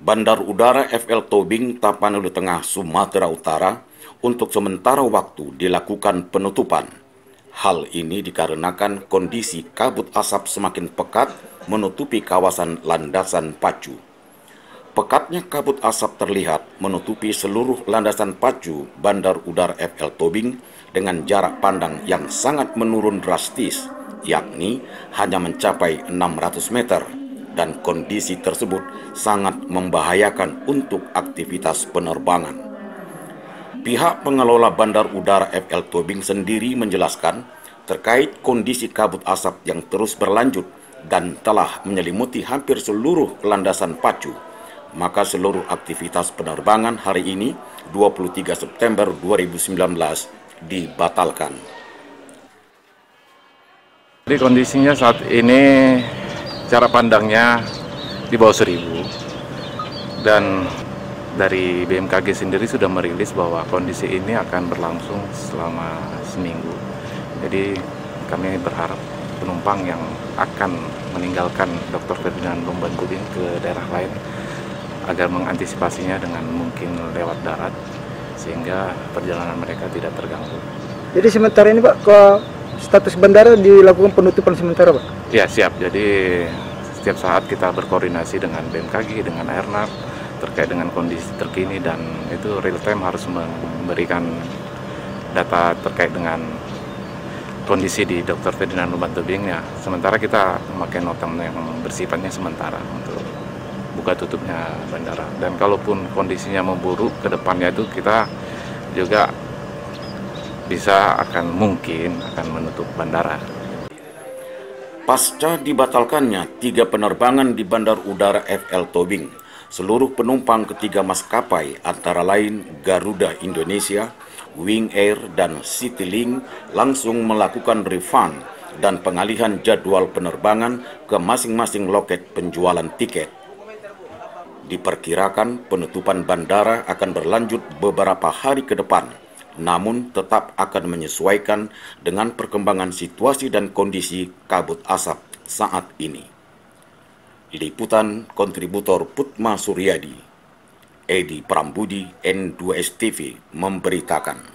Bandar Udara FL Tobing, Tapanuli Tengah, Sumatera Utara untuk sementara waktu dilakukan penutupan. Hal ini dikarenakan kondisi kabut asap semakin pekat menutupi kawasan landasan pacu. Pekatnya kabut asap terlihat menutupi seluruh landasan pacu Bandar Udara FL Tobing dengan jarak pandang yang sangat menurun drastis, yakni hanya mencapai 600 meter. Dan kondisi tersebut sangat membahayakan untuk aktivitas penerbangan. Pihak pengelola Bandar Udara FL Tobing sendiri menjelaskan terkait kondisi kabut asap yang terus berlanjut dan telah menyelimuti hampir seluruh landasan pacu, maka seluruh aktivitas penerbangan hari ini 23 September 2019 dibatalkan. Jadi kondisinya saat ini jarak pandangnya di bawah 1000 dan dari BMKG sendiri sudah merilis bahwa kondisi ini akan berlangsung selama seminggu. Jadi kami berharap penumpang yang akan meninggalkan Dr. Ferdinand Lumban Tobing ke daerah lain agar mengantisipasinya dengan mungkin lewat darat sehingga perjalanan mereka tidak terganggu. Jadi sementara ini Pak, ke status bandara dilakukan penutupan sementara Pak? Ya siap, jadi setiap saat kita berkoordinasi dengan BMKG, dengan Airnav terkait dengan kondisi terkini dan itu real time harus memberikan data terkait dengan kondisi di Dr. Ferdinand Lumban Tobing ya. Sementara kita memakai notam yang bersifatnya sementara untuk buka tutupnya bandara. Dan kalaupun kondisinya memburuk ke depannya itu kita juga bisa mungkin akan menutup bandara. Pasca dibatalkannya 3 penerbangan di Bandar Udara FL Tobing, seluruh penumpang ketiga maskapai antara lain Garuda Indonesia, Wing Air, dan Citylink langsung melakukan refund dan pengalihan jadwal penerbangan ke masing-masing loket penjualan tiket. Diperkirakan penutupan bandara akan berlanjut beberapa hari ke depan, namun tetap akan menyesuaikan dengan perkembangan situasi dan kondisi kabut asap saat ini. Liputan kontributor Putma Suryadi, Edi Prambudi, N2S TV memberitakan.